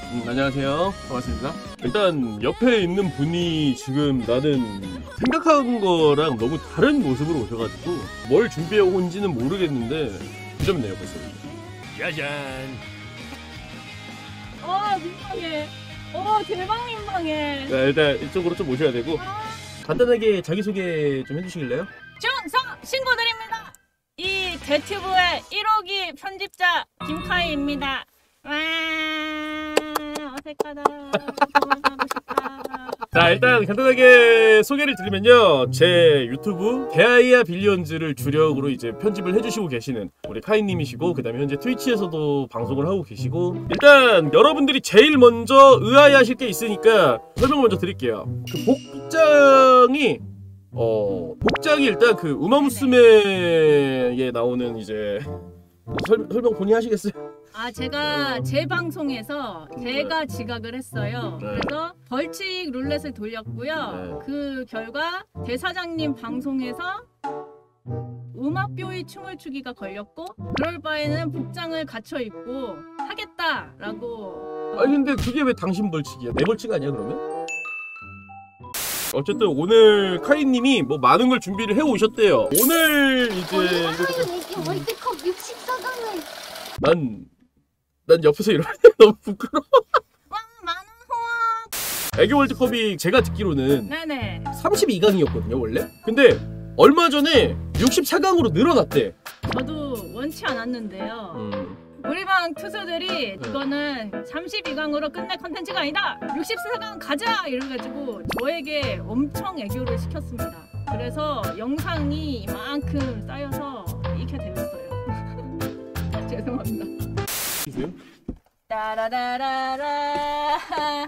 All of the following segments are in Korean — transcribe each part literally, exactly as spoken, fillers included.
음, 안녕하세요. 반갑습니다. 일단 옆에 있는 분이 지금 나는 생각한 거랑 너무 다른 모습으로 오셔가지고 뭘 준비해 온지는 모르겠는데 두 점 내요 벌써. 짜잔. 와 민망해. 어 대박 민망해. 자, 일단 이쪽으로 좀 오셔야 되고 간단하게 자기소개 좀 해주시길래요? 충성 신고드립니다. 이 대튜브의 일 호기 편집자 김카이입니다. 와 어색하다. 그만하고 싶다. 자, 일단 간단하게 소개를 드리면요, 제 유튜브 대아이아 빌리언즈를 주력으로 이제 편집을 해주시고 계시는 우리 카이님이시고, 그 다음에 현재 트위치에서도 방송을 하고 계시고, 일단 여러분들이 제일 먼저 의아해하실 게 있으니까 설명 먼저 드릴게요. 그 복장이 어 복장이 일단 그 우마무스메에 나오는 이제 설, 설명 본인이 하시겠어요? 아 제가 제 방송에서 제가 지각을 했어요. 네. 그래서 벌칙 룰렛을 돌렸고요. 네. 그 결과 대사장님 방송에서 음악교의 춤을 추기가 걸렸고, 그럴 바에는 복장을 갖춰 입고 하겠다라고. 아니 근데 그게 왜 당신 벌칙이야? 내 벌칙 아니야 그러면? 어쨌든 오늘 카이님이 뭐 많은 걸 준비를 해 오셨대요. 오늘 이제 이게 월드컵 육십사 강을 난, 난 옆에서 이러면 너무 부끄러워. 와 많은 후원. 애교 월드컵이 제가 듣기로는 네네. 삼십이 강이었거든요 원래. 근데 얼마 전에 육십사 강으로 늘어났대. 저도 원치 않았는데요. 음. 우리 방 투수들이 이거는 삼십이 강으로 끝낼 컨텐츠가 아니다, 육십사 강 가자 이래가지고 저에게 엄청 애교를 시켰습니다. 그래서 영상이 이만큼 쌓여서 이렇게 되었어요. 죄송합니다. 보세요. 따라라라라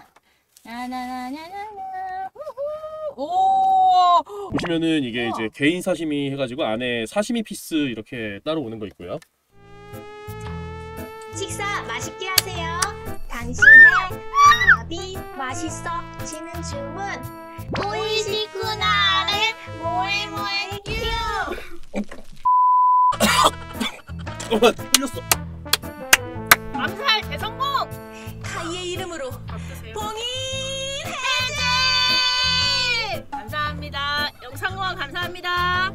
나나나나나나 오. 보시면은 이게 이제 개인 사시미 해가지고 안에 사시미 피스 이렇게 따로 오는 거 있고요. 식사 맛있게 하세요. 당신의 밥이 맛있어지는 주문 오이시쿠나의 모에모에 큐. 잠깐만 흘렸어. 암살 대성공. 카이의 이름으로 봉인 해제. 감사합니다. 영상 후원 감사합니다.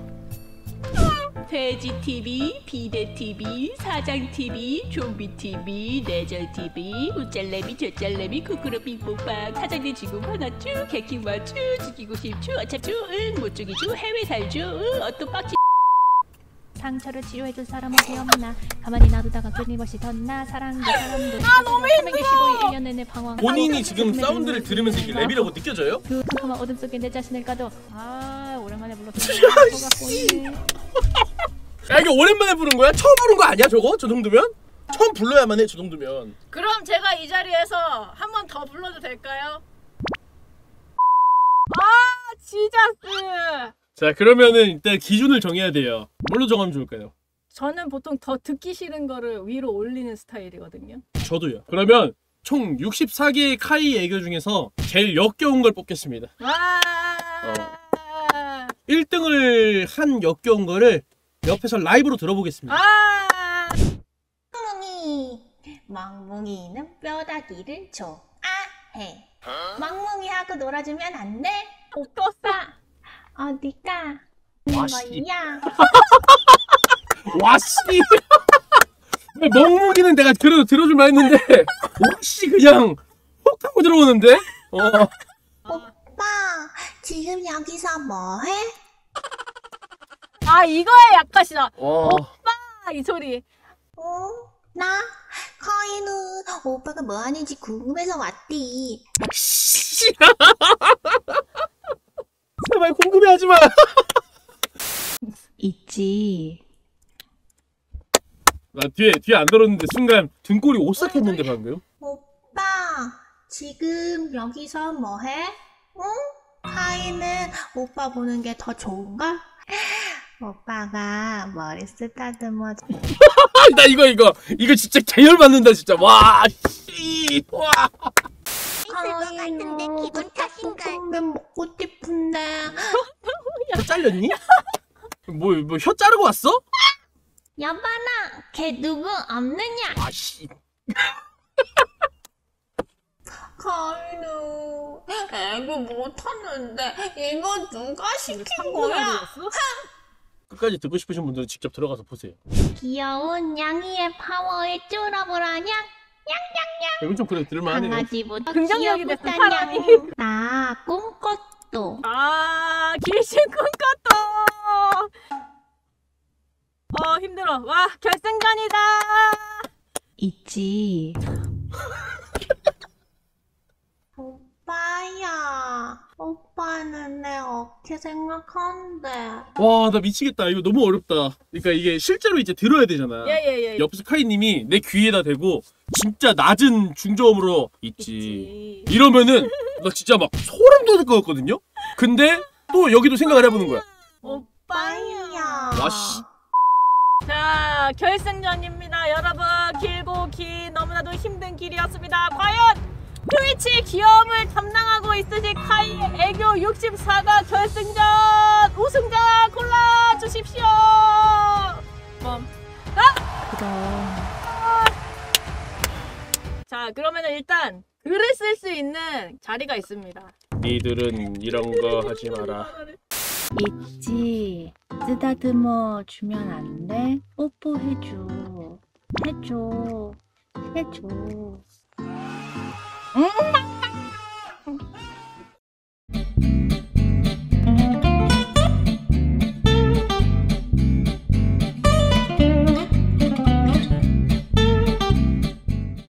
돼지티비, 비대티비, 사장티비, 좀비티비, 내절티비, 우짤레비, 저짤레비, 쿠쿠로 빙뽕빵, 사장님 지금 화났쥬, 개킹와쥬, 죽이고 싶쥬, 어차쭈, 응, 못죽이쥬, 해외 살쥬, 응, 어떤 빡치. 상처를 치료해줄 사람 어디 없나. 가만히 놔두다가 끊임없이 덧나. 사랑도 사람도 아 너무 힘들어. 일 년 내내 방황. 본인이 지금 사운드를 들으면서 이게 랩이라고 느껴져요? 그 캄캄한 어둠 속에 내 자신을 가둬. 아 오랜만에 불렀더니 뭐가 꼬이네. 야 이게 오랜만에 부른 거야? 처음 부른 거 아니야 저거? 저 정도면? 처음 불러야만 해 저 정도면. 그럼 제가 이 자리에서 한 번 더 불러도 될까요? 아 지자스. 자 그러면은 일단 기준을 정해야 돼요. 뭘로 정하면 좋을까요? 저는 보통 더 듣기 싫은 거를 위로 올리는 스타일이거든요. 저도요. 그러면 총 육십사 개의 카이 애교 중에서 제일 역겨운 걸 뽑겠습니다. 와. 어. 일 등을 한 역겨운 거를 옆에서 라이브로 들어보겠습니다. 아. 멍멍이 멍멍이는 뼈다귀를 좋아해. 멍멍이하고 놀아주면 안 돼? 오토사. 어디가? 와씨. 뭐야? 와씨. 멍멍이는 내가 들어 들어줄만 했는데 와씨 그냥 훅 하고 들어오는데. 어. 오빠 지금 여기서 뭐해? 아 이거에 약하시다. 와. 오빠 이 소리. 어? 나? 카이는 오빠가 뭐하는지 궁금해서 왔디. 제발 궁금해하지 마. 있지. 나 뒤에 뒤에 안 들었는데 순간 등골이 오싹했는데 방금. 오빠 지금 여기서 뭐해? 응? 카이는 오빠 보는 게 더 좋은가? 오빠가 머리 쓰다듬어. 나 이거 이거 이거 진짜 계열 받는다 진짜. 와 씨. 와. 카이는 기분 볶음면 먹고 싶은데. 혀 잘렸니? 뭐 뭐 혀 자르고 왔어? 여봐라 걔 누구 없느냐? 아씨. 카이누 애교 못하는데 이거 누가 시킨 참고가 거야? 아니었어? 끝까지 듣고 싶으신 분들은 직접 들어가서 보세요. 귀여운 냥이의 파워에 쫄아보라냥 이건 좀 그래 들을만하네요. 강아지보다 긍정적이 됐어, 귀엽다냥. 사람이. 나 꿈꿨도 아 길신 꿈꿨도. 어 힘들어. 와 결승전이다. 있지. 오빠야, 오빠는 내 어떻게 생각하는데? 와 나 미치겠다. 이거 너무 어렵다. 그러니까 이게 실제로 이제 들어야 되잖아. 예예예. 옆에서 카이님이 내 귀에다 대고 진짜 낮은 중저음으로 있지. 있지. 이러면은 나 진짜 막 소름 돋을 것 같거든요. 근데 또 여기도 생각을 해보는 거야. 오빠야. 와씨. 자 결승전입니다 여러분. 길고 긴 너무나도 힘든 길이었습니다. 과연 트위치 귀여움을 담당하고 있으신 카이의 애교 육십사 강 결승전 우승자 골라주십시오. 멈. 아! 자 그러면 일단 글을 쓸 수 있는 자리가 있습니다. 니들은 이런 거 하지 마라. 있지. 쓰다듬어 주면 안 돼? 뽀뽀해줘. 해줘. 해줘. 음!